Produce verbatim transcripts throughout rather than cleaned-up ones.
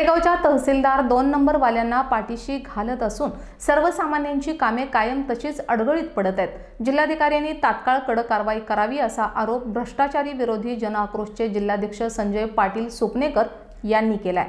कडेगावच्या तहसीलदार दोन नंबर वाल्यांना पाठीशी घालत असून सर्वसामान्यांची कामे कायम तशीच अडगळीत पडत आहेत। जिल्हाधिकाऱ्यांनी तात्काळ कडक कारवाई करावी असा आरोप भ्रष्टाचारी विरोधी जन आक्रोशचे जिल्हाध्यक्ष संजय पाटील सुपनेकर यांनी केलाय।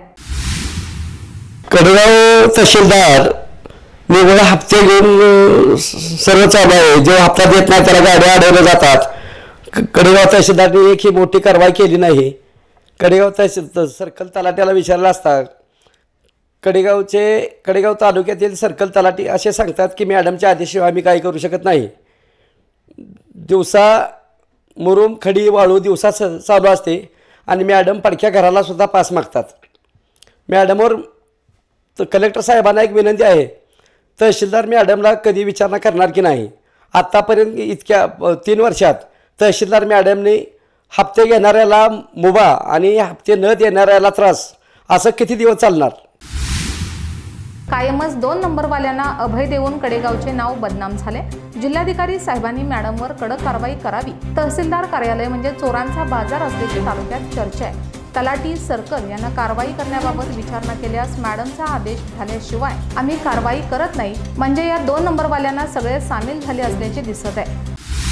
कडेगाव तहसीलदार वेगवेगळे हप्ते घेऊन सर्व चालू आहे। जो हप्ता देत नाही त्याला गाड्या अडवल्या जातात। कडेगाव तहसीलदारने एक ही मोठी कारवाई केली नाही। कडेगाव तहसील सर्कल तलाट्याला विचारलं असता कडेगावचे कडेगाव तालुक्यातील सर्कल तलाठी असे सांगतात की मॅडमच्या आदेशाशिवाय आम्ही काही करू शकत नाही। दिवसा मुरुम खडी वाळू दिवसा चालू असते आणि मॅडम पडक्या घराला सुद्धा पास मागतात। मॅडमवर कलेक्टर साहेबांना एक विनंती आहे, तहसीलदार मॅडमला कधी विचारणा करणार की नाही। आत्तापर्यंत इतक्या तीन वर्षात तहसीलदार मॅडमने हप्ते घेणाऱ्याला मुभा आणि हप्ते न देणाऱ्याला त्रास असं किती दिवस चालणार। कायमच दोन नंबर वाल्यांना अभय देऊन कडेगावचे नाव बदनाम झाले। जिल्हाधिकारी साहेबांनी मॅडमवर कडक कारवाई करावी। तहसीलदार कार्यालय म्हणजे चोरांचा बाजार असल्याची तालुक्यात चर्चा आहे। तलाठी सर्कल यांना कारवाई करण्याबाबत विचारणा केल्यास मॅडमचा आदेश झाल्याशिवाय आम्ही कारवाई करत नाही म्हणजे या दोन नंबर वाल्यांना सगळे सामील झाले असल्याचे दिसत आहे।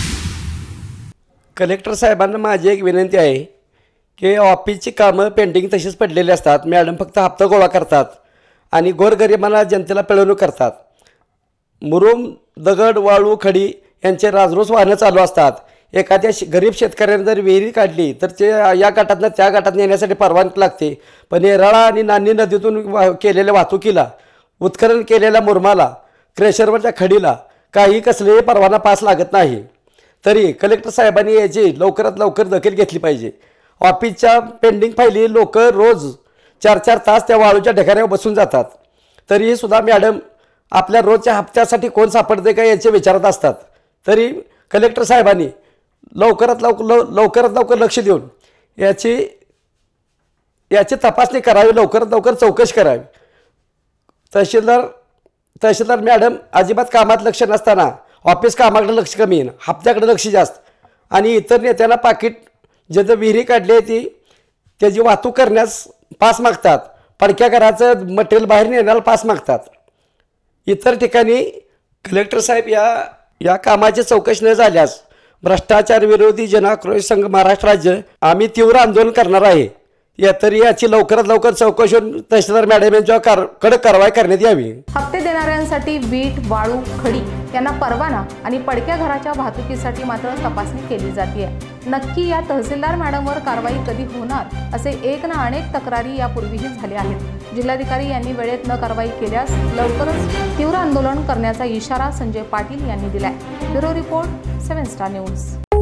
कलेक्टर साहेबांना माझी एक विनंती आहे की ऑफिसची कामं पेंडिंग तशीच पडलेली असतात। मॅडम फक्त हप्ता गोळा करतात आणि गोरगरिबांना जनतेला पिळवणूक करतात। मुरुम दगड वाळू खडी यांचे राजरोस वाहनं चालू असतात। एखाद्या गरीब शेतकऱ्याने जर विहिरी काढली तर ते या गटातनं त्या गटात नेण्यासाठी परवानगी लागते, पण येराळा आणि नान्नी नदीतून वा केलेल्या वाहतुकीला उत्खनन केलेल्या मुरमाला क्रेशरवरच्या खडीला काही कसलेही परवाना पास लागत नाही। तरी कलेक्टर साहेबांनी याची लवकरात लवकर दखल घेतली पाहिजे। ऑफिसच्या पेंडिंग फायली लोक रोज चार चार तास त्या वाळूच्या ढेकऱ्यावर बसून जातात, तरीही सुद्धा मॅडम आपल्या रोजच्या हप्त्यासाठी कोण सापडते का याचे विचारत असतात। तरी कलेक्टर साहेबांनी लवकरात लवकर लवकरात लवकर लक्ष देऊन याची याची तपासणी करावी, लवकरात लवकर चौकशी करावी। तहसीलदार तहसीलदार मॅडम अजिबात कामात लक्ष नसताना ऑफिस कामाकडे लक्ष कमी, हप्त्याकडे लक्ष जास्त आणि इतर नेत्यांना पाकिट ज्याचं विहिरी काढली आहे ती त्याची वाहतूक करण्यास पास मागतात, पडक्या घराचं मटेरियल बाहेर नेण्याला पास मागतात। इतर ठिकाणी कलेक्टर साहेब या या कामाची चौकशी न झाल्यास भ्रष्टाचार विरोधी जन आक्रोश संघ महाराष्ट्र राज्य आम्ही तीव्र आंदोलन करणार आहे। या तरी याची लवकरात लवकर चौकशी होऊन तहसीलदार मॅडम यांच्यावर कडक कारवाई करण्यात यावी। हप्ते देणाऱ्यांसाठी वीट वाळू खडी यांना परवाना आणि पडक्या घराच्या वाहतुकीसाठी मात्र तपासणी केली जाते। नक्की या तहसीलदार मॅडमवर कारवाई कधी होणार असे एक ना अनेक तक्रारी यापूर्वीही झाल्या आहेत। जिल्हाधिकारी यांनी वेळेत न कारवाई केल्यास लवकरच तीव्र आंदोलन करण्याचा इशारा संजय पाटील यांनी दिलाय। Bureau report seven star news.